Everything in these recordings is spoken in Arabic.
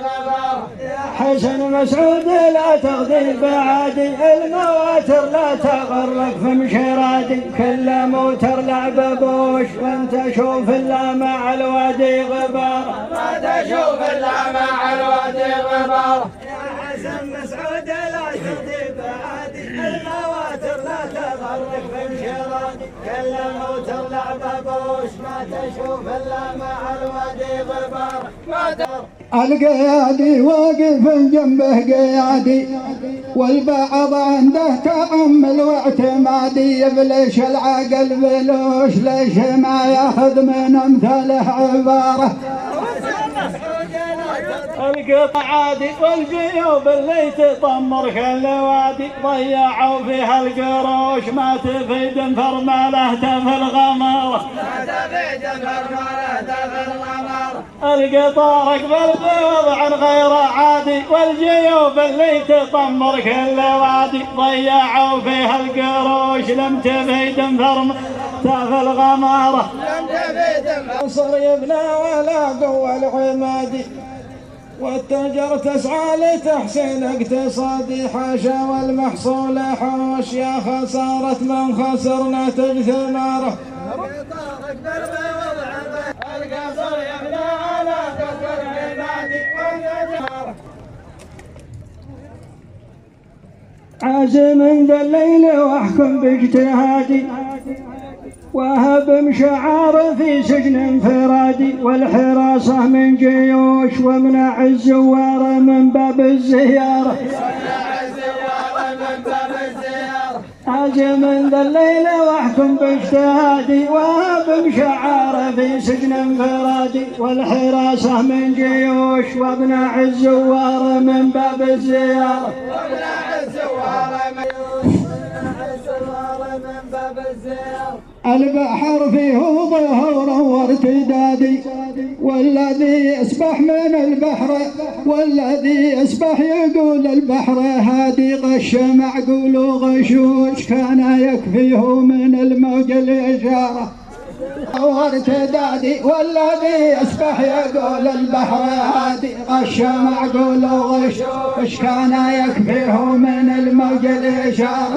حسن مسعود لا تغدي بعادي، المواتر لا تغرك في مشرادي، كل موتر لعب بوش وانت شوف الا مع الوادي غبار، ما تشوف الا مع الوادي غبار. يا حسن مسعود لا تغدي بعادي، المواتر لا تغرك في مشرادي، كل موتر لعب بوش ما تشوف الا مع الوادي غبار. القيادي واقف جنبه قيادي، والبعض عنده تأمل واعتمادي، يبلش العقل بلوش ليش ما ياخذ من امثاله عباره. القطع عادي والجيوب اللي تطمر كل وادي، ضيعوا فيها القروش ما تفيد فرماله في الغمار، ما تفيد فرماله في الغمار. القطار اقبل بوضع غير عادي، والجيوب اللي تطمر كل وادي، ضيعوا فيها القروش لم تفيد فرماله في الغمار. لم تفيد نصر يبنى ولا قوة العمادي، والتجر تسعى لتحسين اقتصادي، حاشا والمحصول حوش يا خسارة من خسر نتج ثماره. القصر يبنى على قصر عمادي، والتجر عازم ذا الليل واحكم باجتهادي، وهب شعار في سجن انفرادي، والحراسة من جيوش وامنع الزوار من باب الزيارة. عازم ذا الليل واحكم باجتهادي، وهب شعار في سجن انفرادي، والحراسة من جيوش وامنع الزوار من باب الزيارة. البحر فيه ظهور وارتدادي، والذي يسبح من البحر والذي يسبح يقول البحر هادي، غش معقول وغشوش كان يكفيه من الموج الإشارة. وارتدادي والذي يسبح يقول البحر هادي، غش معقول وغشوش كان يكفيه من الموج الإشارة.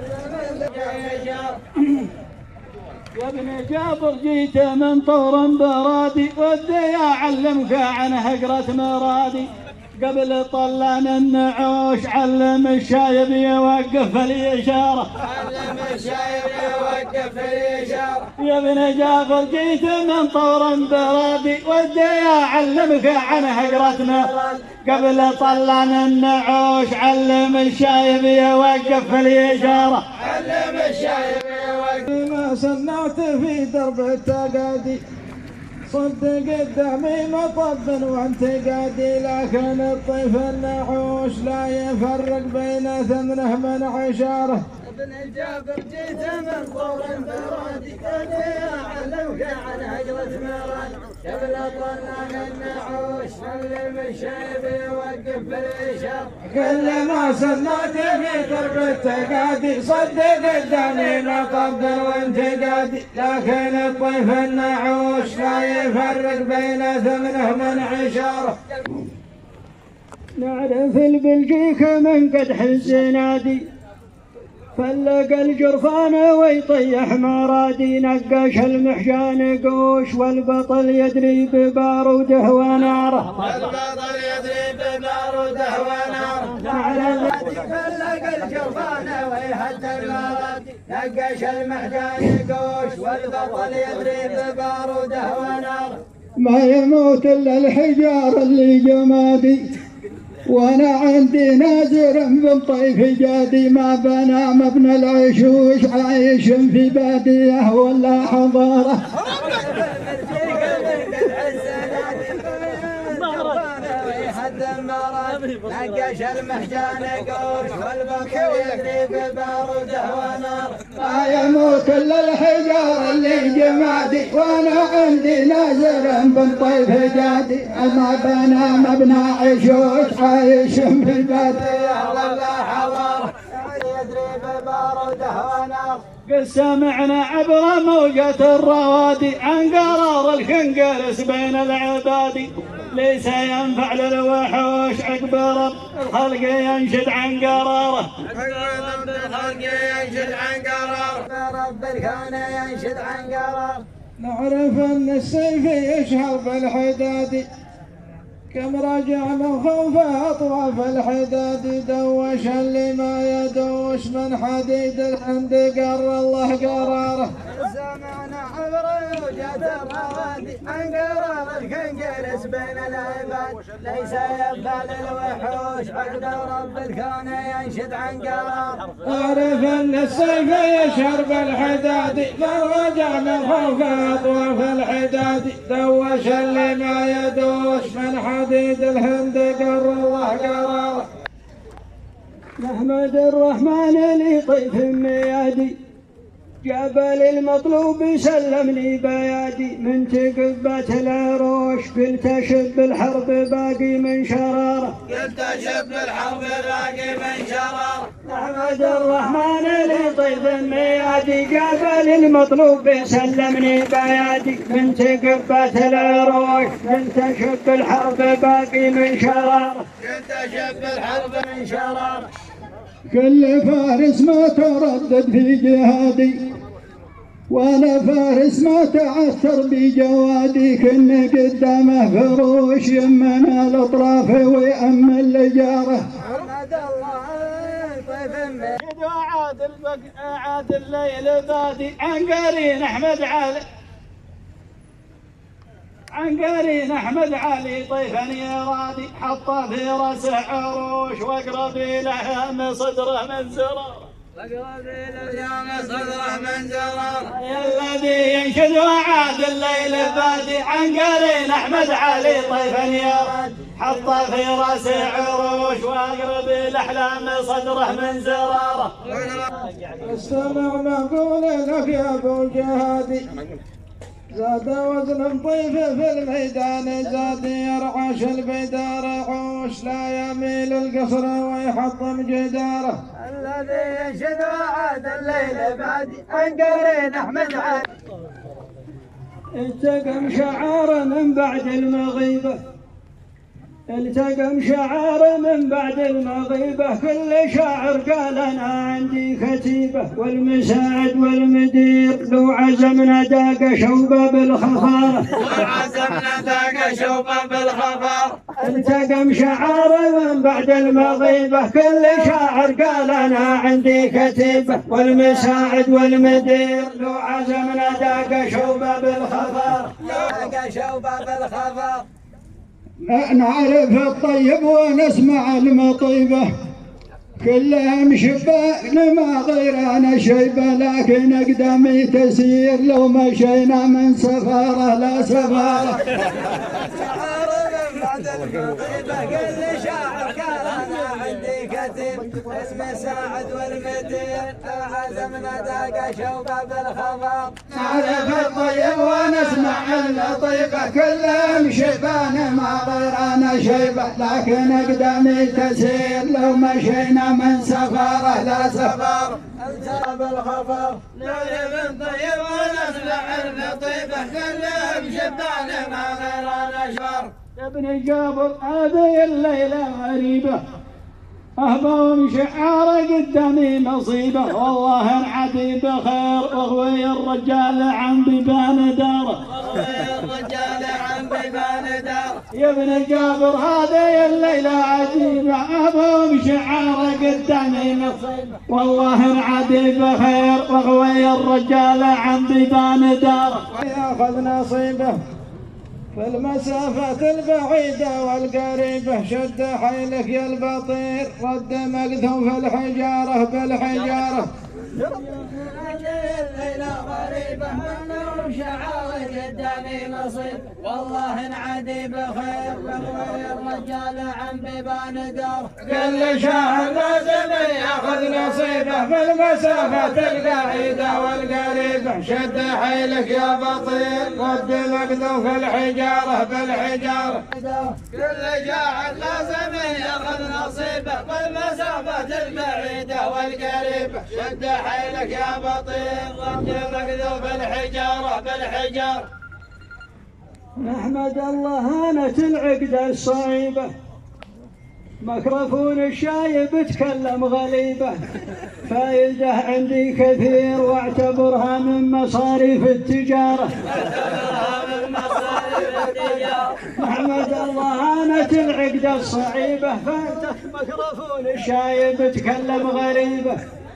يا ابن جابر جيت من طور برادي، ودي اعلمك عن هجرة مرادي، قبل طلان النعوش علم الشايب يوقف الإشارة. علم الشايب يوقف الإشارة. يا ابن جابر جيت من طور برادي، ودي اعلمك عن هجرة مرادي، قبل طلان النعوش علم الشايب يوقف الإشارة. علم الشايب ما صنعت في درب التقادي، صدق قدامي مطب وانتقادي، لكن الطيف النحوش لا يفرق بين ثمنه من عشاره. ابن جابر جيت من طور برادي، ودي اعلمك عن هجرة مرادي، قبل طلان النعوش علم الشايب يوقف الإشارة. كل ما صنعت في درب التقادي، صدق قدامي مطب وانتقادي، لكن الطيف النعوش لا يفرق بين ثمنه من عشاره. نعرف البلجيك من قدح الزنادي، فلق الجرفان ويطيح مرادي، نقش المحجان قوش والبطل يدري بباروده وناره. والبطل يدري بباروده وناره. فلق الجرفان ويهد المرادي، نقش المحجان قوش والبطل يدري بباروده وناره. ما يموت الا الحجار اللي جمادي، وانا عندي نازر من طيف جادي، ما بنى مبنى العشوش عايش في باديه ولا حضاره. نقش المحجان قوش والبطل يدري بباروده ونار. ما يموت الا الحجار اللي جمادي، وانا عندي نازر من طيف جادي، ما بنى مبنى عشوش عايش في باديه ولا حضاره. يدري بباروده ونار. قد سمعنا عبر موجة الروادي عن قرار الكنقرس بين العبادي، ليس ينفع للوحوش عقب رب الخلق ينشد عن قراره. رب الخلق ينشد عن قرار، رب الكون ينشد عن قرار. نعرف ان السيف يشهر بالحداد، كم رجع من خوفه اطراف الحداد، دوش اللي ما يدوش من حديد الهند قر الله قراره. سمعنا عبر وجات الروادي عن قرار الكون جالس بين العباد، ليس يبقى للوحوش عقد رب الكون ينشد عن قرار. اعرف ان السيف يشهر بالحداد، من رجع من خوفه اطراف الحداد، دوش اللي ما يدوش من حديد الهند قر الله قراره. نحمد الرحمن لطيف ميادي، جبل المطلوب سلمني بيادي، من تقبت العروش قلت شب الحرب باقي من شراره. قلت شب الحرب باقي من شراره. نحمد الرحمن لطيف ميادي، جبل المطلوب سلمني بيادي، من تقبت العروش قلت شب الحرب باقي من شراره. قلت شب الحرب من شراره. كل فارس ما تردد في جهادي، وانا فارس ما تعثر بجوادي، كن قدامه فروش يمنا الاطراف ويأمن لجاره. حمد الله طيف عاد الليل بادي، عن قرين احمد علي، عن قرين احمد علي طيفا يرادي، حط في راسه عروش واقرب الى صدره من زراره. اليوم صدره من زرار، الذي ينشد وعاد الليل بادي، عن قرين احمد علي طيفا يرادي، حط في راسه عروش واقرب الاحلام صدره من زراره. استمع نقول لك يا ابو الجهادي، زاد وزن طيف في الميدان، زاد يرعش البدار عوش، لا يميل القصر ويحطم جداره. الذي ينشد وعاد الليل بادي، عن قرين احمد علي. التقم شعار من بعد المغيبة، التقم شعار من بعد المغيبة، كل شاعر قال أنا عندي كتيبة، والمساعد والمدير لو عزمنا داق شوبة بالخفارة. وعزمنا ذاك شوفا بالخفار. التقم شعار من بعد المغيبة، كل شاعر قال أنا عندي كتيبة، والمساعد والمدير لو عزمنا داق شوبة بالخفارة. داق شوبة بالخفار. نعرف الطيب ونسمع المطيبة، كلهم شبان ما غيرنا شيبة، لكن أقدامي تسير لو مشينا من سفارة لا سفارة. شعار من بعد المطيبة، كل شاعر قال أنا عندي كتيب، المساعد والمدير عزمنا داق شوبة بالخفار. نعرف الطيب ونسمع المطيبة، كلهم شبان ما غيرنا شيبة، لكن أقدامي تسير لو مشينا من سفارة لا سفارة. الترى بالخفار. نعرف الطيب ونسمع الطيبة، كلهم شبان ما غيرنا شر. يا ابن جابر هذه الليلة غريبة، أهبهم شعار قدامي مصيبة، والله العدي بخير واغوي الرجال عن بيبان داره. الرجال عن بيبان دار. يا ابن جابر هذه الليلة عجيبة، أهبهم شعار قدامي مصيبة، والله العدي بخير واغوي الرجال عن بيبان داره. ياخذ نصيبه في المسافة البعيدة والقريبة، شد حيلك يا البطير، رد مقذوف الحجارة بالحجارة. الليلة غريبة منهم شعار قدامي نصيب، والله انعدي بخير واغوي الرجال عن بيبان دار. كل شهر لازم ياخذ نصيبه في المسافة البعيدة والقريبة، شد حيلك يا بطير، رد مقذوف الحجارة بالحجارة. كل شهر لازم ياخذ نصيبه في المسافة البعيدة والقريبة، شد حيلك يا بطير، رد مقذوف الحجارة بالحجارة. نحمد الله هانت العقدة الصعيبة، ميكروفون الشايب تكلم غليبة، فايدة عندي كثير واعتبرها من مصاريف التجارة. نحمد الله هانت العقدة الصعيبة، فايدة ميكروفون الشايب تكلم غريبة،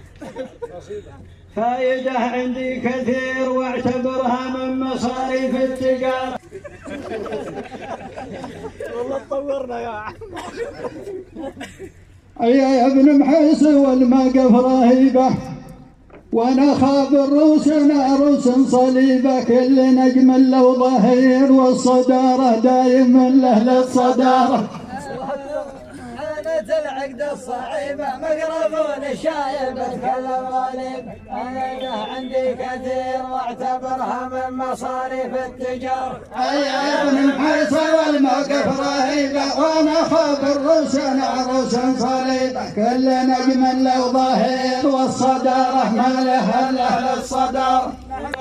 فايدة عندي كثير واعتبرها من مصاريف التجارة. والله تطورنا يا عم. يا ابن محيص والمقف رهيبة، وانا خاف الروس عروس صليبة، كل نجم له ظهير والصدارة دايما له للصدارة. العقدة الصعيبة ميكروفون الشايب تكلم غريب، أنا عندي كثير واعتبرها من مصاريف التجارة. يا ابن محيص والموقف رهيبة، وانا خاف الروس عروس صليبة، كل نجم له ظهير والصدارة ما له الا للصدارة.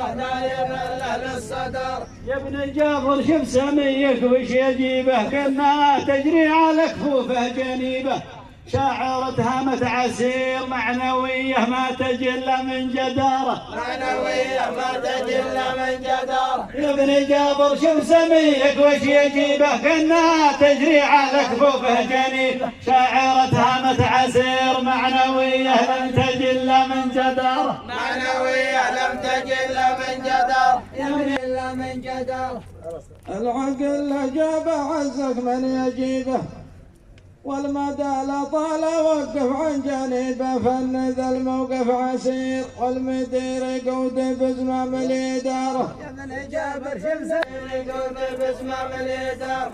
يا ابن جابر شوف سميك وش يجيبه، كنا تجري على كفوفه جنيبه، شاعرتها متعسير معنويه ما تجل من جداره. معنويه ما تجل من جداره. يا ابن جابر شوف سميك وش يجيبه، كنا تجري على كفوفه جنيبه، شاعرتها متعسير معنويه لم تجل من جداره. معنويه لم تجل من جداره. إلا من جداره. العقل جاب عزك من يجيبه، والمدى لا طال وقف عن جانبه، فن ذا الموقف عسير والمدير يقود بزمام الإدارة. يا ابن جابر شمس يقود بزمام الإدارة.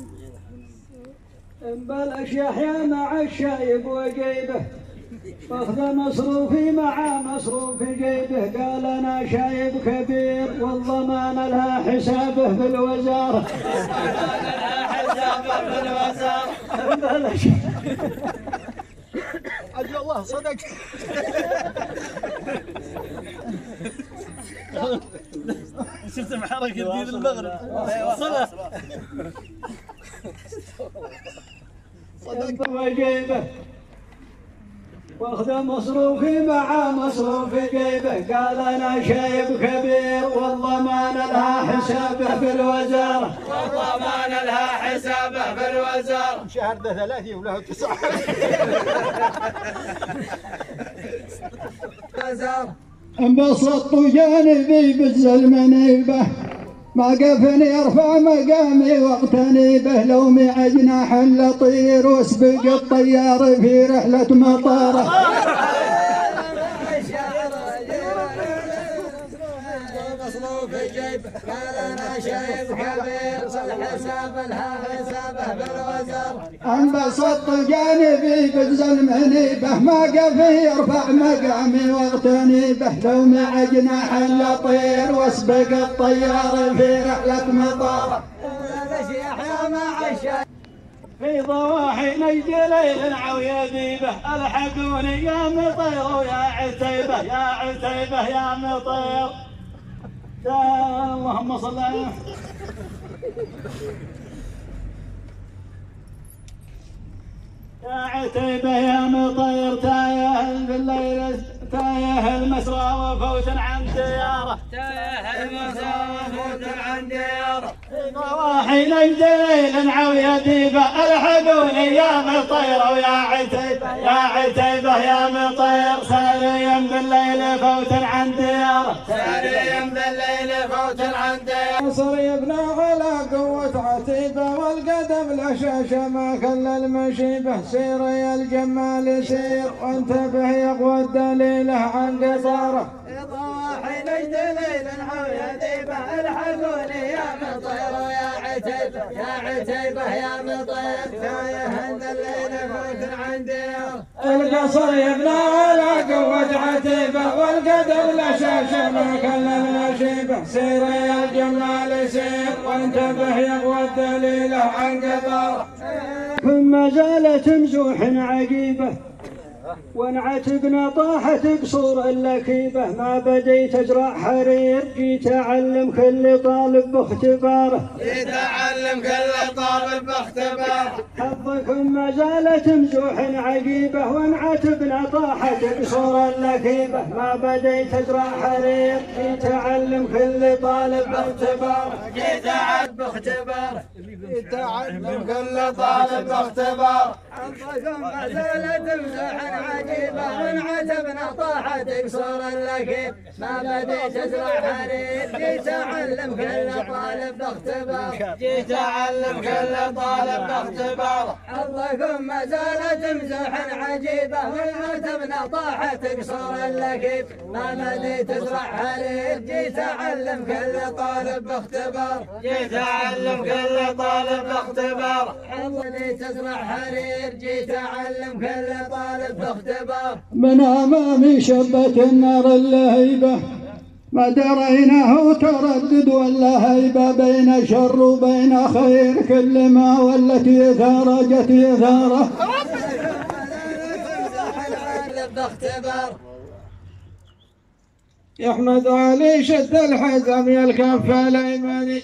بلش يحيى مع الشايب وجيبه، فاخذ مصروفي مع مصروف جيبه، قال انا شايب كبير والضمان لها حسابه بالوزاره. حسابه بالوزاره. بلش اجل الله صدق. شفت بحركه دين المغرب صدق. صدق وجيبه، واخذ مصروفي مع مصروف جيبه، قال انا شايب كبير والضمان لها حسابه بالوزاره. والضمان لها حسابه بالوزاره. شهر ده 3 وله 9. انبسطت جانبي بالزلمنيبه، ما قفني ارفع مقامي واغتني به، لو معي جناح لطير واسبق الطيار في رحله مطاره. مصروف جيب قال انا شايب كبير والحساب لها حسابه بالوزاره. انبسطت جانبي بالزلمنيبه، ما قفي ارفع مقامي واغتني به، لو معي جناح لطير واسبق الطيار في رحله مطاره. في ضواحي نجد ليل عويا ذيبه، الحقوني يا مطير ويا عتيبه، يا عتيبه يا مطير. يا اللهم صل على يا عتيبه يا مطير، تايه في الليل تايه المسرى وفوت عن دياره. تايه المسرى وفوت عن دياره. ضواحي نجد ليل عويا ذيبه، الحقوني يا مطير ويا عتيبه، يا عتيبه يا مطير، ساريا بالليل فوت عن دياره. ساريا بالليل فوت عن دياره. نصر يبنى على قوة عتيبة، والقدم لشاشة ما كل المشيبة، سير يا الجمال سير وانتبه يقوى الدليله عن قصاره. ضواحي نجد ليل عويا ذيبه، الحقوني يا مطير ويا عتيبه، يا عتيبه يا مطير، تايه الليل فوت عن دياره. القصر يبنى على قوة عتيبة، والقدم لشاشة ما كل المشيبة، سير يا الجمال سير وانتبه يقوى الدليله عن قصاره. ثم زالت مزوح عجيبه، وانعتقنا طاحت قصور اللكيبة ما بديت أزرع حرير جيت أعلم كل طالب باختباره جيت أعلم كل طالب باختباره حظكم ما زالت مزوح عجيبة وانعتقنا طاحت قصور اللكيبة ما بديت أزرع حرير جيت أعلم كل طالب باختباره جيت أعلم باختباره جيت أعلم كل طالب باختباره حظكم ما زالت مزوح عجيبة وانعتبنا طاحت قصور اللكيب ما بديت أزرع حرير جيت أعلم كل طالب باختباره جيت أعلم كل طالب باختباره حظكم ما زالت مزوح عجيبة وانعتبنا طاحت قصور اللكيب ما بديت أزرع حرير جيت أعلم كل طالب باختباره جيت أعلم كل طالب باختباره بديت أزرع حرير جيت أعلم كل طالب باختباره من أمامي شبت النار اللهيبة ما دريناه تردد ولا هيبة بين شر وبين خير كل ما ولت يثار جت يثاره يحمد علي شد الحزم الكف الأيمني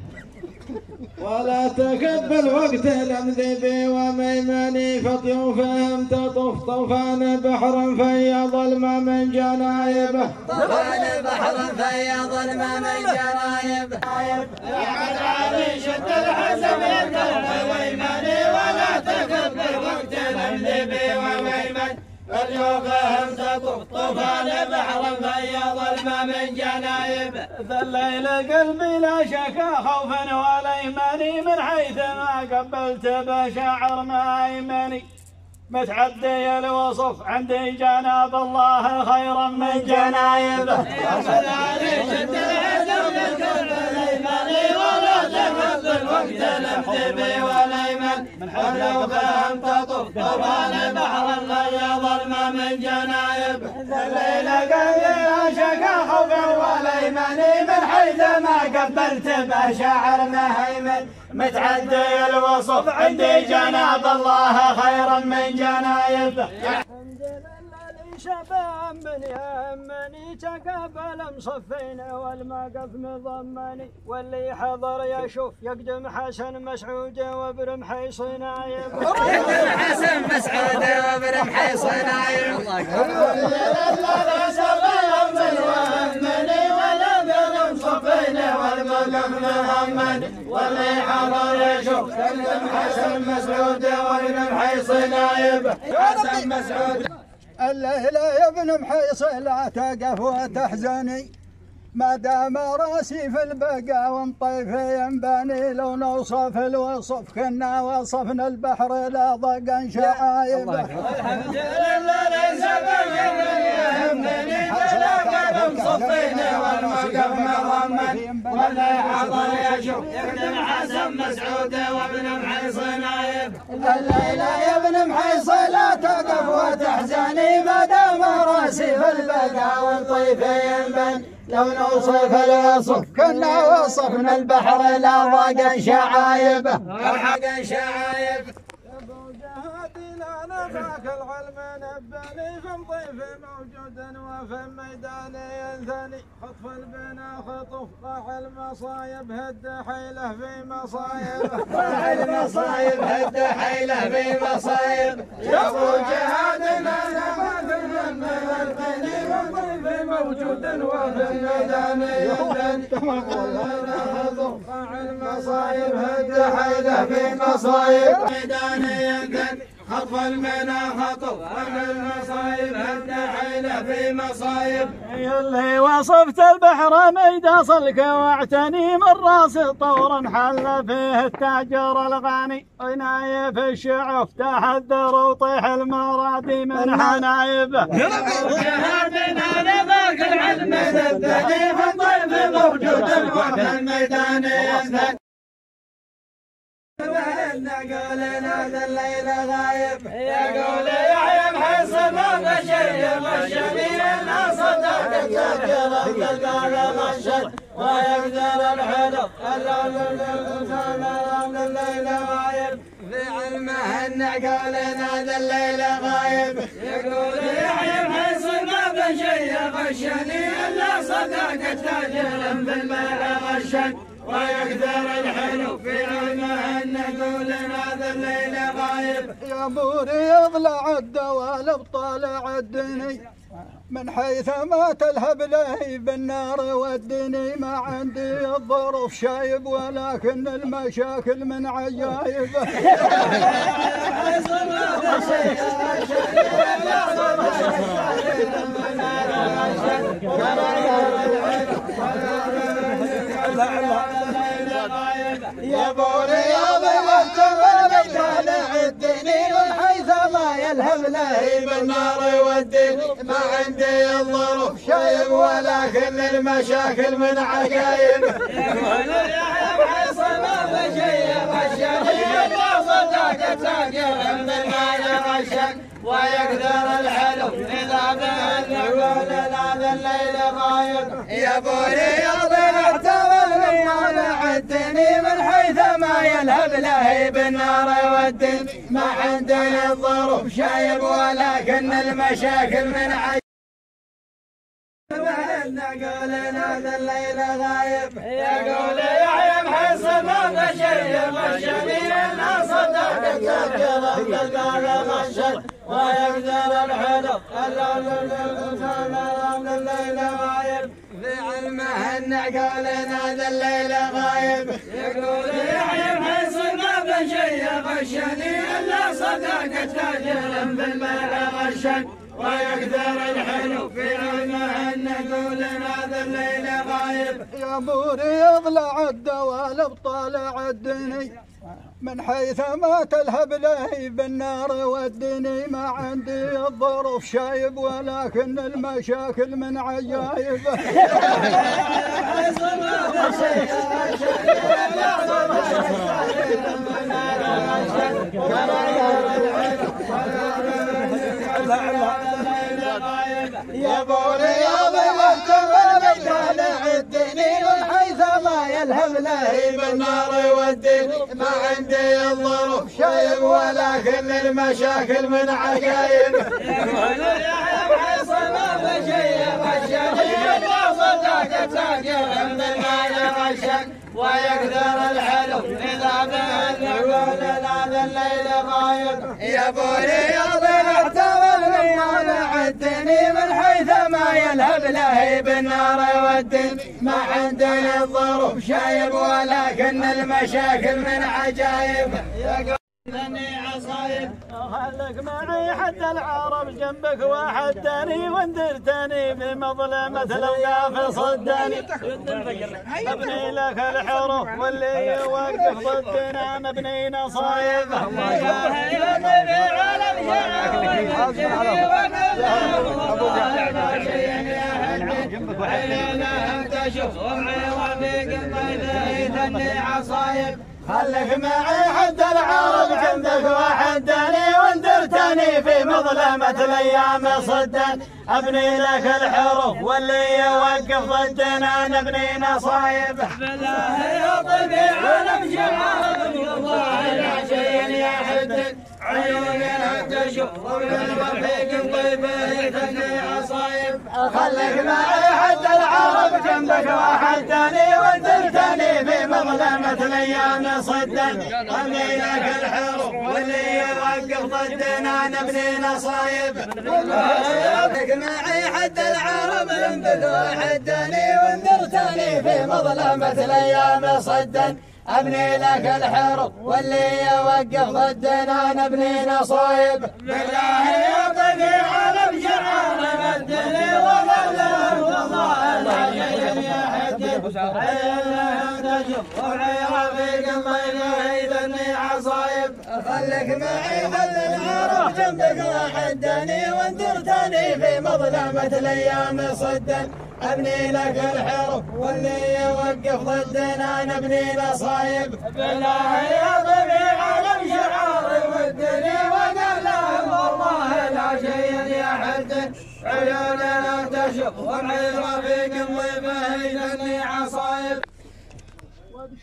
ولا تكبل وقت الأمذب وميمني فطيوفهم تطف طوفان بحر فيض الماء من جنايبه طوفان بحر فيض الماء من جنايبه يحمد علي شد الحزم الكف الأيمني ولا تكبل وقت الأمذب وميمني فطيوفهم تطف طوفان بحر فيض الماء من جنايبه فالليل قلبي لا شكا خوفا ولا يمني من حيث ما قبلت بشعر ما يمني متعدي الوصف عندي جناب الله خيرا من جنايبه يحمد علي شد الحزم الكف الأيمني ولا تكبل وقت الأمذب والأيمن فطيوفهم تطف طوفان بحر فيض الماء من جنايبه الليل قلبي لا شكا خوفا ولا يمني من حيث ما قبلت بشعر مهيمن متعدي الوصف عندي جناب الله خيرا من جنايبه الحمد لله لي شباب من يهمني تقابل مصفين والمقف مضمني واللي حضر يشوف يقدم حسن مسعود وبرمحي صنايب يقدم حسن مسعود وبرمحي صنايب واللي حضر يشوف يقدم حسن مسعود وبرمحي صنايب حسن مسعود الليلة يا ابن محيص لا تقف وتحزني ما دام راسي في البقا وانطيف ينباني لو نوصف الوصف كنا وصفنا البحر لا ضقا شعايبه الحمد لله ليس بغير يهمني ولا قدم صفينا والمقف مضمن واللي حضر يشوف يقدم حسن مسعود وابن محيص نايب الليلة يا ابن محيص لا تقف وتحزني ما دام راسي في البقا وانطيف ينباني لو نوصف الوصف كنا وصفنا البحر لا ضاقا شعايبه الحق شعايب ابو جهاد لا نفاك العلم نبني فمضيف موجود وفي ميدان ينثني خطف البنا خطف ضاع المصايب هد حيله في مصايبه ضاع المصايب هد حيله في مصايب يا ابو جهاد لا نفاك العلم نبني فمضيف موجود وفي ميدان ينثني ضاع المصايب هد حيله في مصايب ميدان ينثني خطف المنى خطف المصايب هد حيله في مصايب اللي وصفت البحر ميدا صلك واعتني من راس طور حل فيه التاجر الغني عنايب الشعوف تحذر وطيح المرادي من حنايبه جهادنا نباك العلم نبني فالضيف موجود وفي الميدان ينثني قولنا ذا الليل غايب يا قول يحيى محصن بشيء والشبيه الناس صدق التذكرة بالباب مشت ويقدر الحلف الليل غايب في علمه ان عقالنا ذا الليل غايب. يقول يحيى بحيص ما بشي غشني الا صداقة تاجر بالبيع غشن ويكثر الحلو في علمه ان عقولنا ذا الليل غايب. يا بوري يضلع الدوالب طالع الدني من حيث ما تلهب لهي بالنار ودني. ما عندي الظروف شايب ولكن المشاكل من عجايب. يا بوري يضلع الدوالب طالع الدني من حيث ما يلهب لهي بالنار ودني. ما عندي الظروف شايب ولكن المشاكل من عجايب. يقول يحيى بحيص ما بشي غشني الا صداقة تاجر بالبيع غشن ويكثر الحلو اذا بان عقولنا ذا الليل غايب. يا بوري يضلع الدوالب طالع الدني من حيث ما يلهب لهي بالنار والدني. ما عندي الظروف شايب ولكن المشاكل من عجايب. عقولنا ذا الليل غايب. يقول يحيى بحيص ما بشي غشني الا صداقة تاجر بالبيع غشن ويكثر الحلو ذا الليل غايب. في علمه ان عقولنا ذا الليل غايب. يقول يحيى بحيص ما بشي غشني الا صداقة تاجر بالبيع غشن ويكثر الحلو في علمه ان عقولنا ذا الليل غايب. يا بوري يضلع الدوالب طالع الدني من حيث ما تلهب لهي بالنار ودني. ما عندي الظروف شايب ولكن المشاكل من عجايب. يا بوري يضلع الدوالب طالع الدني من حيث ما يلهب لهي بالنار والدني. ما عندي الظروف شايب ولكن المشاكل من عجايب. يقول يحيى بحيص ما بشي غشني الا صداقة تاجر بالبيع غشن ويكثر الحلو اذا بان عقولنا ذا الليل غايب. يا بوري يضلع الدوالب طالع الدني من حيث ما يلهب لهي بالنار والدني. ما عندي الظروف شايب ولكن المشاكل من عجايب. ذني عصايب خلك معي حتى العرب جنبك وحداني وندرتني بمظلمة الأوقاف صداني. مبني لك الحروف واللي يوقف ضدنا مبني نصايب. خلك معي حد العرب جنبك وحداني وندرتني في مظلمة الأيام صدا. أبني لك الحروف واللي يوقف ضدنا نبني نصايب. بالله يا طبي عالم شعار والله لا شيء يحد عيوننا تشوف وبالرفيق طيبه يثني عصايب. خلك معي حد العرب جنبك وحداني وندرتني في مظلمة الأيام صدا. أبني لك الحروف واللي يوقف ضدنا نبني نصايب. خلك معي حد العرب جنبك وحداني وندرتني في مظلمة الأيام صدا. أبني لك الحروف واللي يوقف ضدنا نبني نصايب. بالله يا طفي علم شعار مدني وظله والله لا شيء يحدد عينه تشوف وعي رفيق طيبه يثني عصايب. خلك معي حد العرب جنبك وحداني وندرتني في مظلمة الأيام صدا. أبني لك الحروف واللي يوقف ضدنا نبني نصايب. بالله يا طفي علم شعار مدني وقله والله لا شيء يحدد عيوننا تشوف ومعي رفيق طيبه يثني عصايب.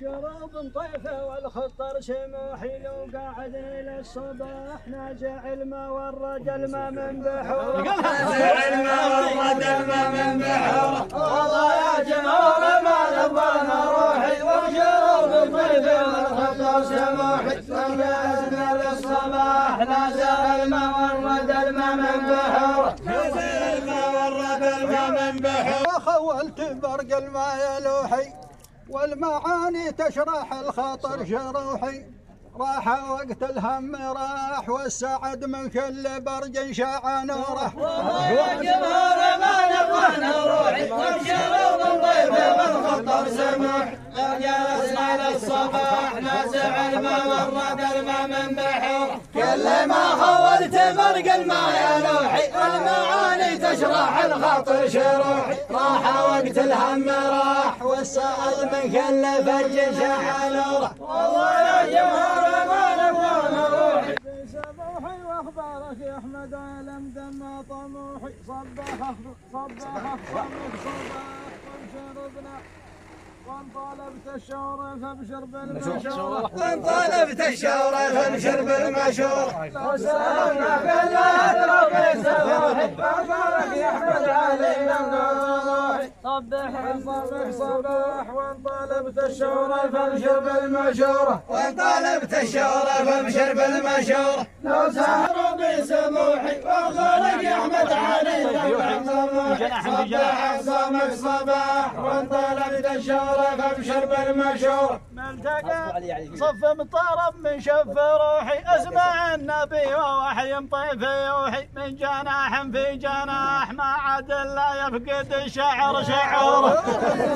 والشراب طيفه والخطر سموحي لو قاعد الى الصباح نازع الماء ورد الماء من بحوره نازع الماء ورد الماء من بحوره والله يا جمهور ما نبغى روحي والشراب طيفه والخطر سموحي لو قاعد الى الصباح نازع الماء ورد الماء من بحوره نازع الماء ورد الماء من بحوره خولت برق الماء يا لوحي والمعاني تشرح الخاطر شروحي راح وقت الهم راح والسعد من كل برج شاع نوره والله يا جمهور ما نبغى روحي والشراب طيفه والخطر سموحي لو جلسنا للصباح نازع الماء ورد الماء من بحوره كل ما خولت برق الماء يا لوحي المعاني تشرح الخاطر شروحي راح وقت الهم راح والسعد من كل فج شاع نوره والله يا جمهور ما نبغى روحي سموحي واخبارك يا احمد عالم دم طموحي صباح صباح صباح وشربنا وان طالبت الشورى فابشر بالمشورة وان طالبت الشورى فابشر بالمشورة لو سلمنا بالله ربي سموحي واخبارك يا احمد عالم روحي صبح صباح وان طالبت الشورى فابشر بالمشورة وان طالبت الشورى فابشر بالمشورة لو سهروا بسموحي واخبارك يا احمد عالم سموحي صبح صبح صباح وان طالبت الشورى فابشر بالمشورة ملتقى صف مطرب من شف روحي اسمع النبي ووحي طيف يوحي من جناح في جناح ما عاد الا يفقد الشعر شعوره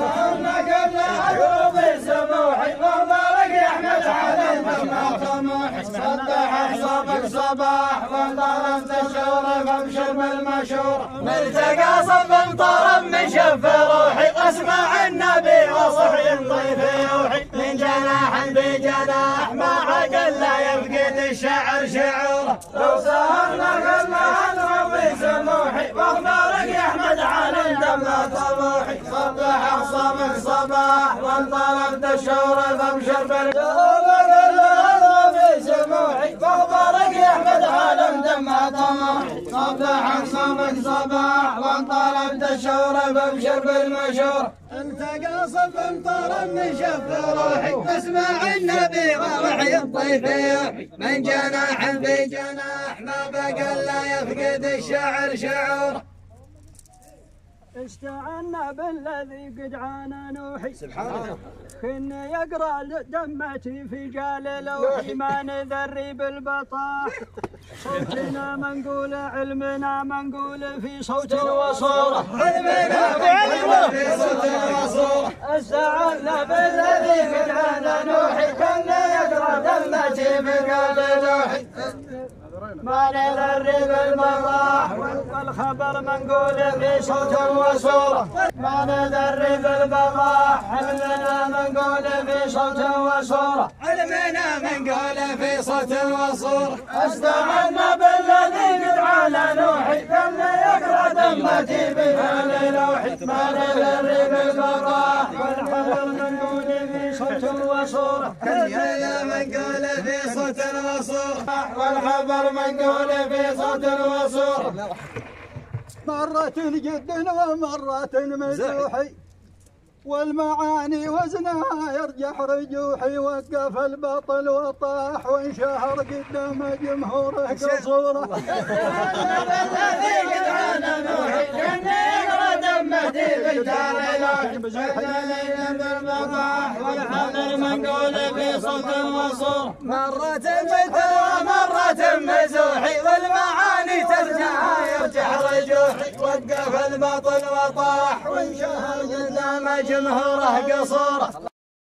قلوبي سموحي واخبارك يا احمد عالم طموحي صبح صبح صباح وان طالبت الشورى فابشر بالمشورة ملتقى صف مطرب من شف روحي اسمع النبي وصحي طيف يوحي من جناح بجناح ما عقل لا يفقد الشعر شعوره لو سهرنا قلنا نروي سموحي واخبارك يا احمد عالم دم طموحي صبح صبح صباح وان طلبت الشورى فابشر سموحي واخبارك يا احمد عالم دم طموحي صبح صبح صباح وان طلبت الشورى فابشر بالمشورة التقى صف مطرب من شف روحي اسمع النبي ووحي الطيف يوحي من جناح في جناح ما بقى لا يفقد الشعر شعوره استعنا بالذي قد عانى نوحي سبحانه كنا يقرا دمتي في جال لوحي ما نذري بالبطاح صوتنا منقول علمنا منقول في صوت وصوره علمنا منقول في صوت وصوره استعنا بالذي قد عانى نوحي كنا يقرا دمتي في جال لوحي ما نذري بالبطاح والخبر منقول في صوت وصوره ما نذري بالبطاح علمنا منقول في صوت وصوره علمنا منقول في صوت وصوره استعنا بالذي قد عانى نوحي كنا يقرا دمتي بجال لوحي ما نذري بالبطاح والخبر منقول في صوت وصوره علمنا منقول في صوت وصوره والخبر منقول في صوت وصوره مرة جد ومرة مزوحي والمعاني وزنها يرجح رجوحي وقف البطل وطاح وانشهر قدام جمهوره قصوره الذي قد عانى نوحي كنا يقرا دمتي بالجار لوحي ليلا بالبطاح والحضر منقول في صوت وصور مرة مثل ومرة مزوحي والمعاني ترجع يرجح رجوحي وقف البطل وطاح وانشهر قدام جمهوره قصوره